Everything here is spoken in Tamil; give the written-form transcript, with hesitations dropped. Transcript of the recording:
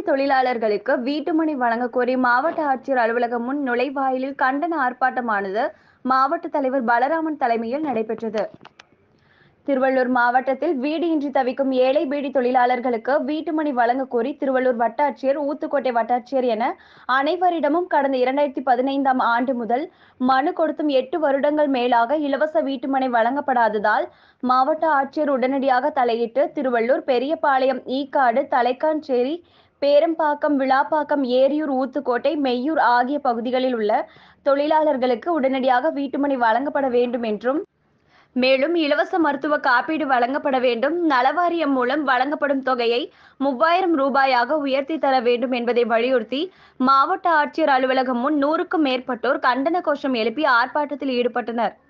தொழிலாளர்களுக்கு வீட்டுமனை வழங்கக் கோரி மாவட்ட ஆட்சியர் அலுவலகம் முன் நுழைவாயிலில் கண்டன ஆர்ப்பாட்டமானது மாவட்ட தலைவர் பலராமன் தலைமையில் நடைபெற்றது. திருவள்ளூர் மாவட்டத்தில் வீடு இன்றி தவிக்கும் ஏழை பீடி தொழிலாளர்களுக்கு வீட்டுமனை வழங்கக் கோரி திருவள்ளூர் வட்டாட்சியர், ஊத்துக்கோட்டை வட்டாட்சியர் என அனைவரிடமும் கடந்த 2015ஆம் ஆண்டு முதல் மனு கொடுத்தும் 8 வருடங்கள் மேலாக இலவச வீட்டுமனை வழங்கப்படாததால் மாவட்ட ஆட்சியர் உடனடியாக தலையிட்டு திருவள்ளூர், பெரியபாளையம், ஈக்காடு, தலைக்காஞ்சேரி, பேரம்பாக்கம், விளாப்பாக்கம், ஏரியூர், ஊத்துக்கோட்டை, மெய்யூர் ஆகிய பகுதிகளில் உள்ள தொழிலாளர்களுக்கு உடனடியாக வீட்டுமனை வழங்கப்பட வேண்டும் என்றும், மேலும் இலவச மருத்துவ காப்பீடு வழங்கப்பட வேண்டும், நலவாரியம் மூலம் வழங்கப்படும் தொகையை 3000 ரூபாயாக உயர்த்தி தர வேண்டும் என்பதை வலியுறுத்தி மாவட்ட ஆட்சியர் அலுவலகம் முன் 100க்கும் மேற்பட்டோர் கண்டன கோஷம் எழுப்பி ஆர்ப்பாட்டத்தில் ஈடுபட்டனர்.